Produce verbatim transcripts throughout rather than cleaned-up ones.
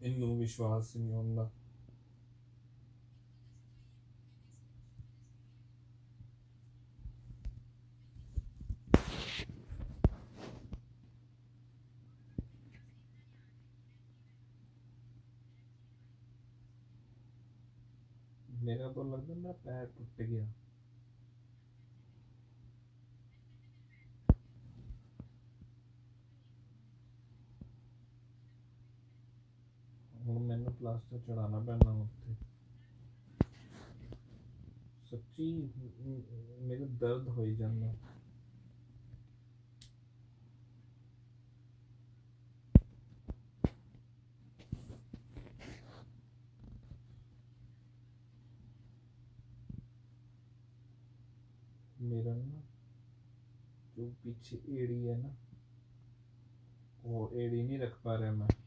इनू विश्वास नहीं होता। मेरा तो लगता है मेरा पैर टूट गया। ਹੁਣ ਮੈਨੂੰ प्लास्टर चढ़ाना पैना उत्थे। सच्ची मेरे दर्द हो ही जाना। मेरा ना जो पीछे एड़ी है ना, वो एड़ी नहीं रख पा रहा मैं।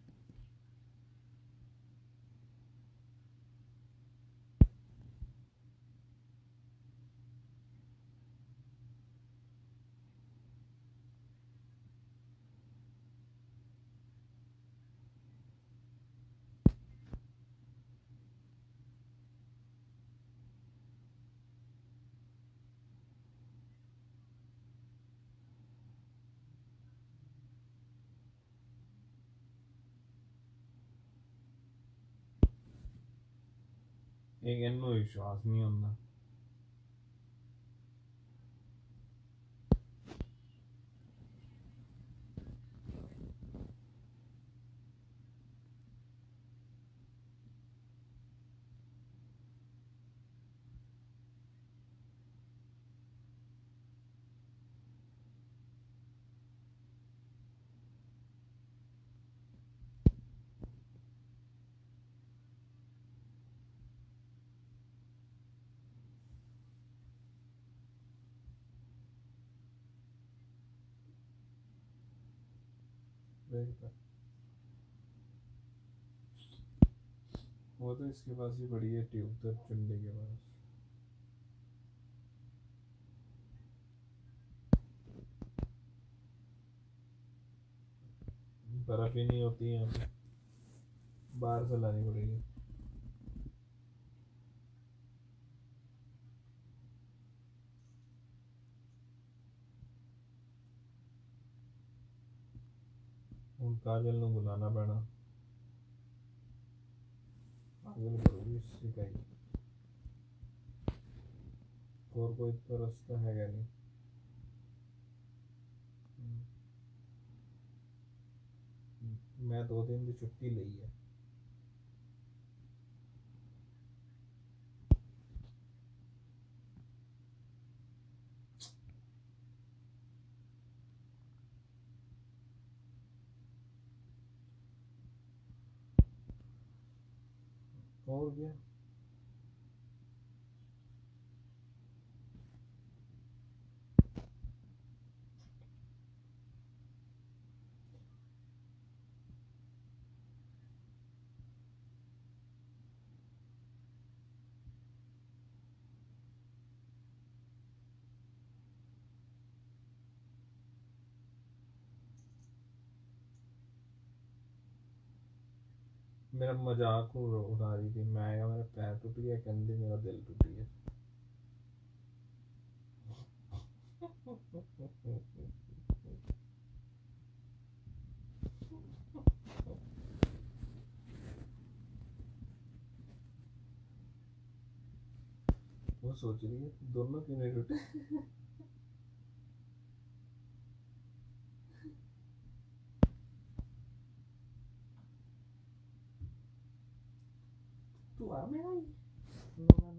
एक इनू विश्वास नहीं होता। वो तो इसके पास ही पड़ी है ट्यूब, तो चुंडी के पास। बर्फ ही नहीं होती है, बाहर से लानी पड़ेगी। हूँ काजल नू बुलाना पैना, काजल करूगी सिकाई। और कोई तो रास्ता है नहीं। मैं दो दिन की छुट्टी ली है। और क्या। मेरा मजाक उड़ा रही थी, मैं क्या मेरा पैर टूट गया, कहती मेरा दिल टूट गया। वो सोच रही है दोनों क्यों नहीं टूटे। तू आ मेरा ही